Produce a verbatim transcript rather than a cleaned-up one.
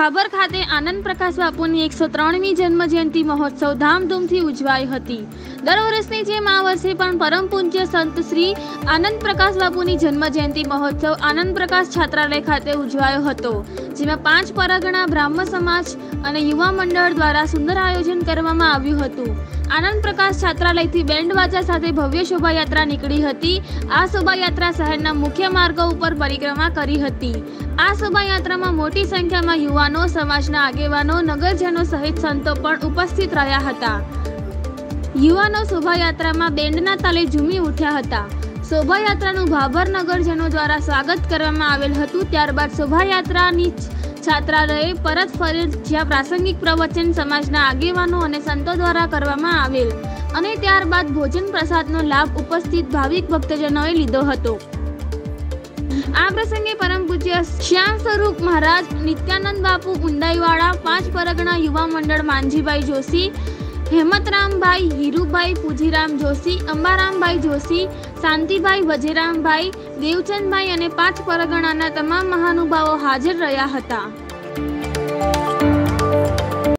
ભાભર ખાતે આનંદ પ્રકાશ બાપુની એકસો ત્રણમી જન્મ જયંતિ મહોત્સવ ધામધૂમથી ઉજવાઈ હતી। દર વર્ષની જેમ આ વર્ષે પણ પરમ પૂજ્ય સંત શ્રી આનંદ પ્રકાશ બાપુની જન્મ જયંતિ મહોત્સવ આનંદ પ્રકાશ છાત્રાલય ખાતે ઉજવાયો હતો, જેમાં પાંચ પરગણા બ્રાહ્મ સમાજ અને યુવા મંડળ દ્વારા સુંદર આયોજન કરવામાં આવ્યું હતું। આનંદ પ્રકાશ છાત્રાલયથી બેન્ડ વાજા સાથે ભવ્ય શોભાયાત્રા નીકળી હતી। આ શોભાયાત્રા શહેરના મુખ્ય માર્ગો ઉપર પરિક્રમા કરી હતી। આ શોભાયાત્રામાં મોટી સંખ્યામાં યુવાનો, સમાજના આગેવાનો, નગરજનો સહિત સંતો પણ ઉપસ્થિત રહ્યા હતા। યુવાનો શોભાયાત્રામાં બેન્ડના તાલે ઝૂમી ઉઠ્યા હતા। શોભાયાત્રાનું ભાભર નગરજનો દ્વારા સ્વાગત કરવામાં આવેલ હતું। ત્યારબાદ શોભાયાત્રાની છાત્રાલયે પરત ફરેલ, જ્યાં પ્રાસંગિક પ્રવચન સમાજના આગેવાનો અને સંતો દ્વારા કરવામાં આવેલ અને ત્યારબાદ ભોજન પ્રસાદનો લાભ ઉપસ્થિત ભાવિક ભક્તજનોએ લીધો હતો। આ પ્રસંગે પરમ પૂજ્ય શ્યામ સ્વરૂપ મહારાજ, નિત્યાનંદ બાપુ ઉંડાઈવાળા, પાંચ પરગણા યુવા મંડળ માનજીભાઈ જોશી, હેમતરામભાઈ, હીરુભાઈ, પૂજીરામ જોશી, અંબારામભાઈ જોશી, શાંતિભાઈ, વજેરામભાઈ, દેવચંદભાઈ અને પાંચ પરગણાના તમામ મહાનુભાવો હાજર રહ્યા હતા।